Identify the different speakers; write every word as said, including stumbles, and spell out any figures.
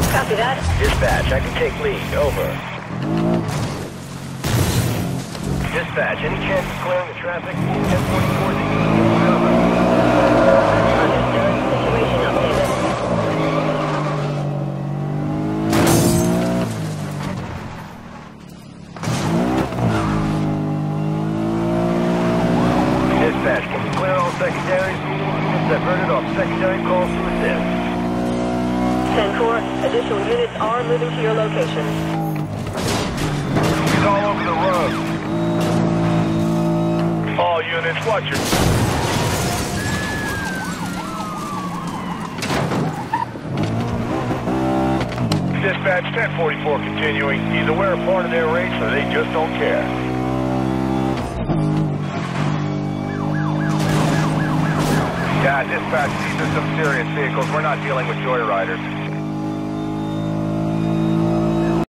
Speaker 1: Copy that.
Speaker 2: Dispatch, I can take lead. Over. Dispatch, any chance of clearing the traffic? ten forty-four to cover.
Speaker 1: Understood. Situation updated.
Speaker 2: Dispatch, can we clear all secondaries? Units diverted off secondary calls to assist.
Speaker 1: ten four, additional units are moving to your location.
Speaker 2: He's all over the road. All units, watch your... Dispatch, ten forty-four continuing. Either we're a part of their race or they just don't care. Yeah, dispatch, these are some serious vehicles. We're not dealing with joyriders.